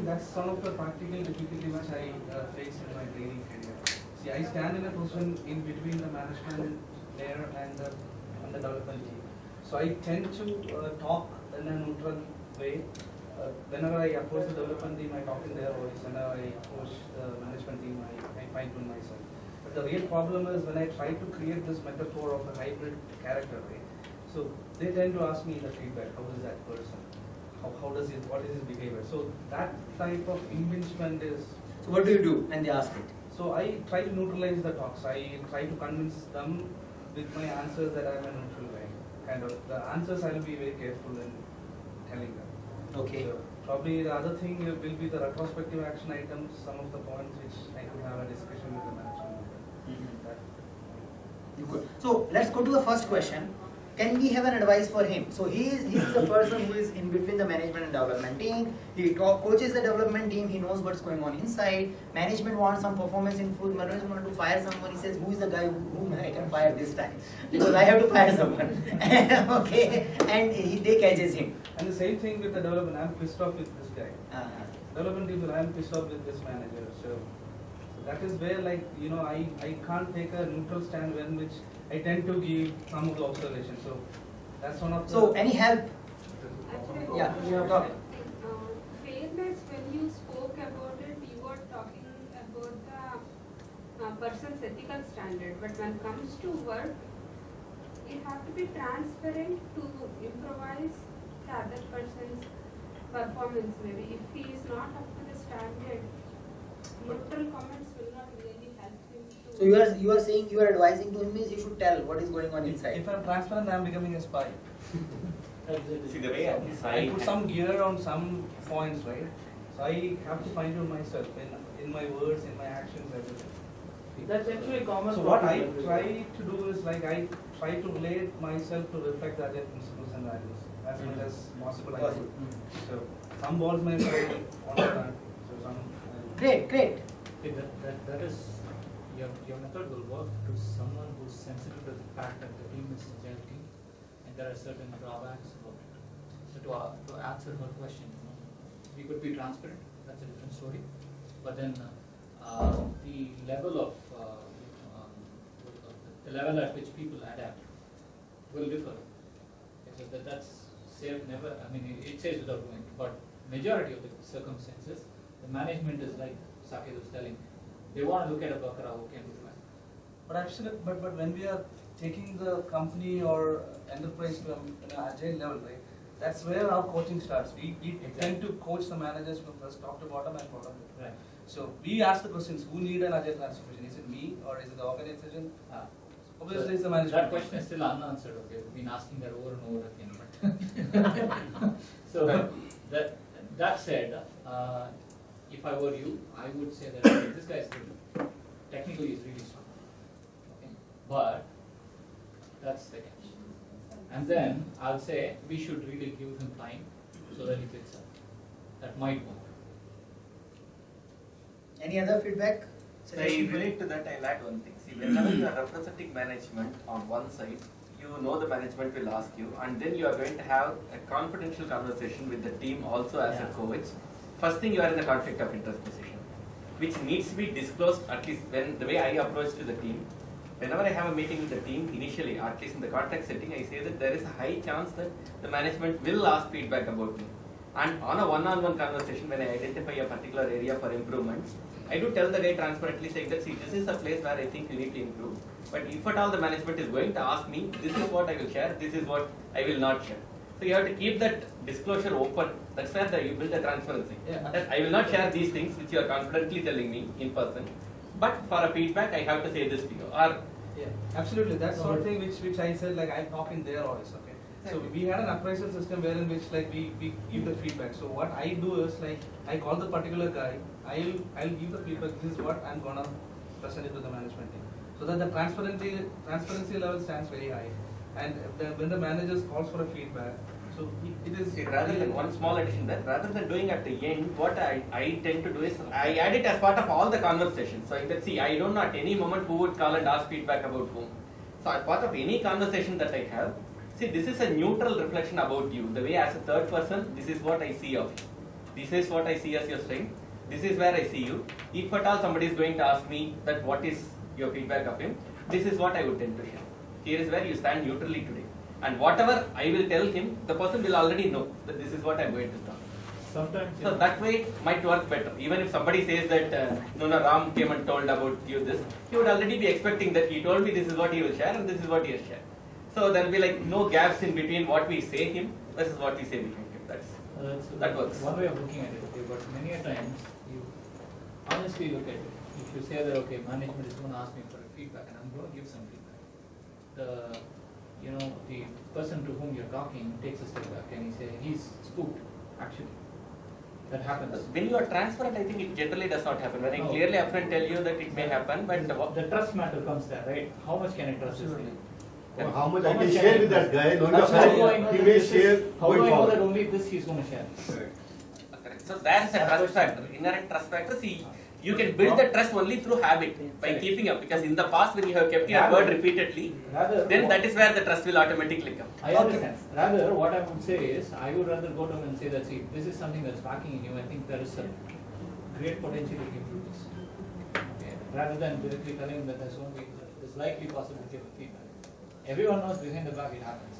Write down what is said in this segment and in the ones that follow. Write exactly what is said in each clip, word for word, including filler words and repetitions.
that's one of the practical difficulty which I uh, face in my training career. See, I stand in a position in between the management layer and the, and the development team. So I tend to uh, talk in a neutral way. Uh, whenever I approach the development team, I talk in their voice. Whenever I approach the management team, I, I fine-tune myself. But the real problem is when I try to create this metaphor of a hybrid character, right? So they tend to ask me the feedback, how is that person? How, how does it, what is his behavior? So that type of impingement is... So what do you do when they ask it? So I try to neutralize the talks. I try to convince them with my answers that I am a neutral guy. Kind of, the answers I will be very careful in telling them. Okay. So probably the other thing will be the retrospective action items, some of the points which I could have a discussion with the management. Mm-hmm. That. You could. So let's go to the first question. Can we have an advice for him? So he is, he is the person who is in between the management and development team. He talk, coaches the development team. He knows what's going on inside. Management wants some performance improvement. Management wants to fire someone. He says, who is the guy whom I can fire this time? Because I have to fire someone. Okay. And he, they catches him. And the same thing with the development. I'm pissed off with this guy. Uh-huh. Development team, I'm pissed off with this manager. So, so that is where, like, you know, I, I can't take a neutral stand when which I tend to give some of the observations. So that's one of the... So any help? Actually, Yeah, yeah, talk. Uh, fairness, when you spoke about it, you were talking about the uh, person's ethical standard. But when it comes to work, you have to be transparent to improvise the other person's performance. Maybe if he is not up to the standard, neutral comments will not really help him to... So you are you are saying you are advising to him is he should tell what is going on If, inside. if I'm transparent, I'm becoming a spy. See, the way So I put some gear on some points, right? So I have to find out myself in, in my words, in my actions, everything. That's actually common. So what I try to do is like I try to relate myself to reflect the other principles and values as mm-hmm. much as possible. I could. Mm-hmm. So some balls may fall on the ground. So some. Uh, Great, great. Okay, that, that, that is, your, your method will work to someone who's sensitive to the fact that the team is a agile team and there are certain drawbacks about it. So to, uh, to answer her question, you know, we could be transparent, that's a different story. But then uh, uh, the level of, uh, um, the level at which people adapt will differ. Okay, so that, that's safe never, I mean, it, it says without going, but majority of the circumstances, the management is like Saket was telling, they want to look at a Bakra who can do that. But actually, but but when we are taking the company or enterprise to an agile level, right? That's where our coaching starts. We, we exactly. tend to coach the managers from first top to bottom and bottom. Right. So we ask the questions: who need an agile transformation? Is it me or is it the organization? Ah. Obviously, So it's the management. that question is still unanswered. Okay, we've been asking that over and over again. But so that that said. Uh, If I were you, I would say that okay, this guy is good. Technically, he's really strong. Okay, but that's the catch. And then I'll say we should really give him time so that he picks up. That might work. Any other feedback? So I relate to that. I'll add one thing. See, whenever you are representing management on one side, you know the management will ask you, and then you are going to have a confidential conversation with the team also as yeah. a coach. First thing, you are in the conflict of interest position, which needs to be disclosed at least when the way I approach to the team. Whenever I have a meeting with the team, initially, or at least in the contact setting, I say that there is a high chance that the management will ask feedback about me. And on a one-on-one conversation, when I identify a particular area for improvements, I do tell the guy transparently saying that, see, this is a place where I think you need to improve. But if at all the management is going to ask me, this is what I will share, this is what I will not share. So you have to keep that disclosure open. That's where the, you build the transparency. Yeah. That I will not share these things which you are confidently telling me in person. But for a feedback, I have to say this to you. Or yeah, absolutely. That's no, sort of thing which which I said like I talk in their voice. Okay. So we had an appraisal system wherein which like we, we give the feedback. So what I do is like I call the particular guy. I'll I'll give the feedback. This is what I'm gonna present it to the management team. So that the transparency transparency level stands very high. And the, when the managers calls for a feedback, so it, it is... See, rather than one small addition there, rather than doing at the end, what I, I tend to do is, I add it as part of all the conversations. So that, see, I don't know at any moment who would call and ask feedback about whom. So as part of any conversation that I have, see, this is a neutral reflection about you. The way as a third person, this is what I see of you. This is what I see as your strength. This is where I see you. If at all somebody is going to ask me that what is your feedback of him, this is what I would tend to share. Here is where you stand neutrally today. And whatever I will tell him, the person will already know that this is what I am going to talk. Sometimes, So yeah. that way might work better. Even if somebody says that uh, no, no, Ram came and told about you this, he would already be expecting that he told me this is what he will share and this is what he has shared. So there will be like no gaps in between what we say him versus what we say behind him. That's Uh, that's that works. one way of looking at it, okay, but many a times you honestly look at it. If you say that, okay, management is going to ask me for feedback and I'm going to give some feedback, the, you know, the person to whom you're talking takes a step back and he says, he's spooked, actually. That happens. When you are transparent, I think it generally does not happen. When I No. clearly upfront tell you that it may happen, but the, the, the trust matter comes there, right? How much can I trust this thing? Or how much How I much can can share I with that trust? guy, knowing That's the how fact do I know he that may this share is, how do going I know that forward. only this he's going to share? correct. So there is a trust factor, inherent trust factor. See, you can build the trust only through habit by keeping up. Because in the past, when you have kept your word repeatedly, Rather, then what- that is where the trust will automatically come. I understand. Rather, what I would say is, I would rather go to him and say that, see, this is something that's lacking in you. I think there is a great potential to improve this. Okay. Rather than directly telling him that there's only there's likely possibility of feedback. Everyone knows behind the back it happens.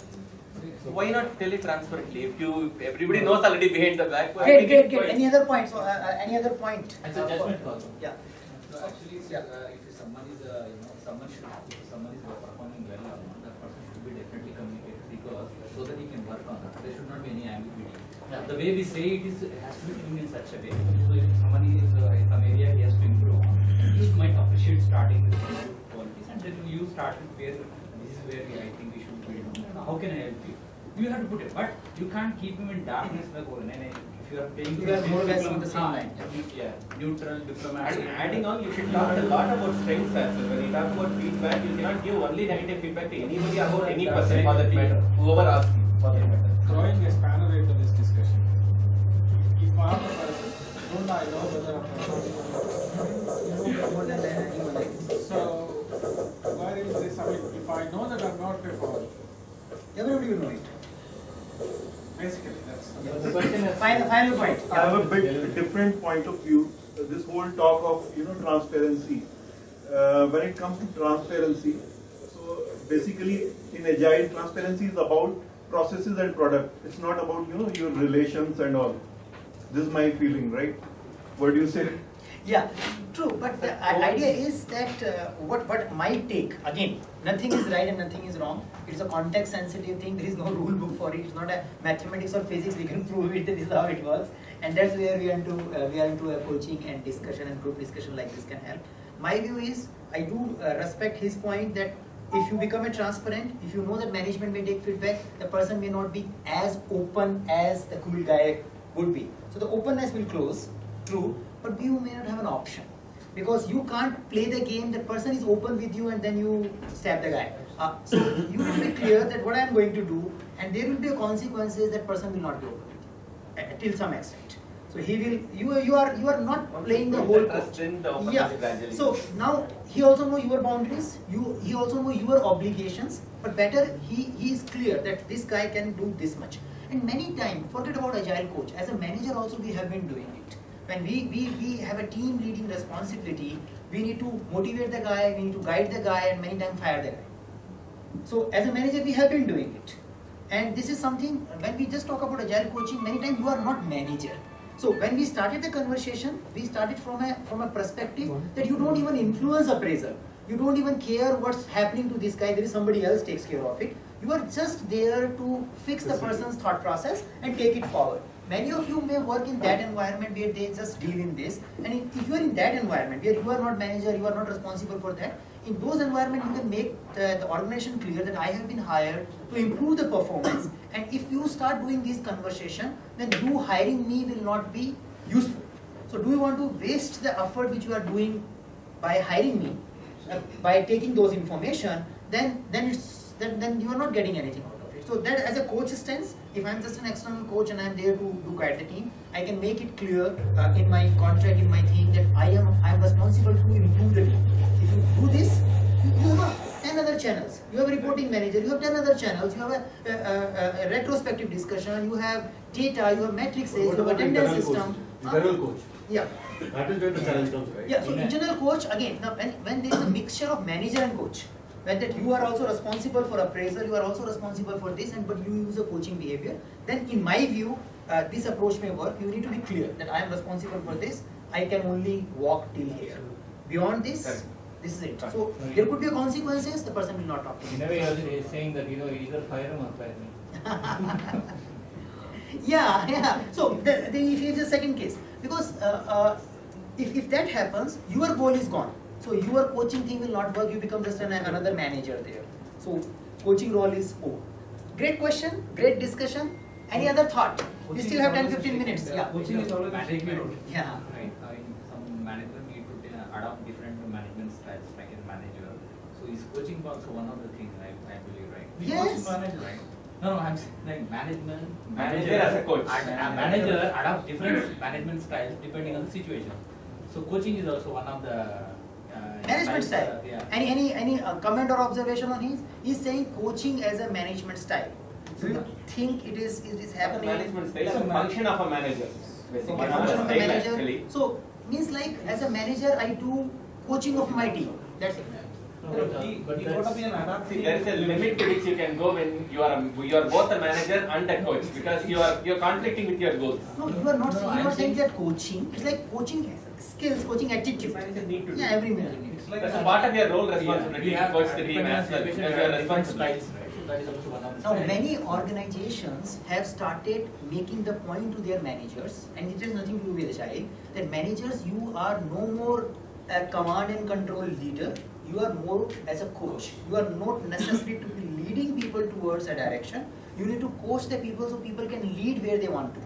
So why not tell it transparently? If you everybody knows already behind the back, why Great, make great, it great. quite- Any other points? So, uh, uh, any other point? It's a Uh, judgment for- call. Yeah. So actually, Yeah. uh, if someone is, uh, you know, someone should, if someone is performing well or not, that person should be definitely communicated because so that he can work on that. There should not be any ambiguity. Yeah. The way we say it is, it has to be done in such a way. So if someone is uh, in some area he has to improve on, you might appreciate starting with some good qualities, and then you start with where this is where we, I think we should build on. And how can I help you? You have to put it, but you can't keep him in darkness like oh, and if you are paying You are more or less on the same line. Yeah, neutral, diplomatic. And adding on, you should talk a lot about strengths as well. When you talk about feedback, you cannot give only negative feedback to anybody about any person for that matter. Whoever asks you for that matter. Throwing a spanner into this discussion. If I am a person, don't I know whether I'm More than that, anyone like- So, where is this? I mean, if I know that I'm not prepared, Everybody will know it. basically, that's. The question is, Final, final point. I have a bit different point of view. Uh, This whole talk of, you know, transparency. Uh, when it comes to transparency, so basically in Agile, transparency is about processes and product. It's not about, you know, your relations and all. This is my feeling, right? What do you say? Yeah, true. But the i- idea is that uh, what what my take again, nothing is right and nothing is wrong. It's a context sensitive thing. There is no rule book for it. It's not a mathematics or physics. We can prove it. This is how it works, and that's where we are into uh, we are into a coaching and discussion and group discussion like this can help. My view is I do uh, respect his point that if you become a transparent, if you know that management may take feedback, the person may not be as open as the cool guy would be. So the openness will close, true, but you may not have an option. Because you can't play the game, that person is open with you and then you stab the guy. Uh, so you will be clear that what I am going to do, and there will be a consequences that person will not be open with you, uh, till some extent. So he will, you, you are you are not Once playing you the build whole the trust, coach. then the openness Yeah. will gradually So come. now he also know your boundaries. You he also know your obligations. But better he he is clear that this guy can do this much. And many times, forget about agile coach. As a manager, also we have been doing it. When we we we have a team leading responsibility, we need to motivate the guy, we need to guide the guy, and many times fire the guy. So as a manager, we have been doing it. And this is something when we just talk about agile coaching, many times you are not manager. So when we started the conversation, we started from a from a perspective that you don't even influence appraisal. You don't even care what's happening to this guy. There is somebody else takes care of it. You are just there to fix the person's thought process and take it forward. Many of you may work in that environment where they just deal in this. And if, if you are in that environment where you are not manager, you are not responsible for that, in those environments you can make the, the organization clear that I have been hired to improve the performance. And if you start doing this conversation, then you hiring me will not be useful. So do you want to waste the effort which you are doing by hiring me, uh, by taking those information, then then it's then, then you are not getting anything out of it. So that as a coach stance, if I am just an external coach and I am there to, to guide the team, I can make it clear uh, in my contract, in my thing, that I am I am responsible to improve the team. If you do this, you, you know, ten other channels. You have a reporting manager, you have ten other channels, you have a, a, a, a retrospective discussion, you have data, you have matrices, you What have about attendance internal system. coach? Internal coach. Yeah. That is where the challenge comes, right? Yeah, so In a- internal coach, again, now when, when there is a mixture of manager and coach, when that you are also responsible for appraisal, you are also responsible for this, and but you use a coaching behavior, then in my view, uh, this approach may work. You need to be clear that I am responsible for this, I can only walk till here. Beyond this, Correct. this is it. Correct. So there could be consequences, the person will not talk to In you. a way, you're saying that, you know, either fire him or fire me. Yeah, yeah. So the, the, if it's a second case, because uh, uh, if, if that happens, your goal is gone. So your coaching thing will not work. You become just an, another manager there. So coaching role is over. Great question, great discussion. Any other thought? We still have ten fifteen minutes. Yeah. Coaching is always a management. statement. Yeah. Right. I mean, some manager need to uh, adopt different management styles, like a manager. So is coaching also one of the things, I, I believe, right? Yes. Manager, right? No, no, I'm saying like management. Manager as a coach. ad- A manager adopt different management styles depending on the situation. So coaching is also one of the uh, Management styles, style. uh, yeah. Any any any uh, comment or observation on his? He's saying coaching as a management style. Do you think it is it is The happening? management style is a function of a manager, basically. Okay, not a function of a style manager. actually. So means like as a manager, I do coaching of my team. That's it. No, But but, uh, he, but he that's- got to be an adaptive. See, there is a limit to which you can go when you are a, you are both a manager and a coach, because you are you are conflicting with your goals. No, you are not. No, no, you I'm are saying saying- that coaching. It's like coaching skills, coaching attitude. Managers need to do. Yeah, every minute. It's like That's a- a part of your role Yeah, responsibility we to have, coach uh, the team depending on as well, situation, because we you are have different responsible. styles, right? So that is also one of the Now, styles. many organizations have started making the point to their managers, and it has nothing to do with Agile, that managers, you are no more a command and control leader, you are more as a coach. You are not necessary to be leading people towards a direction. You need to coach the people so people can lead where they want to.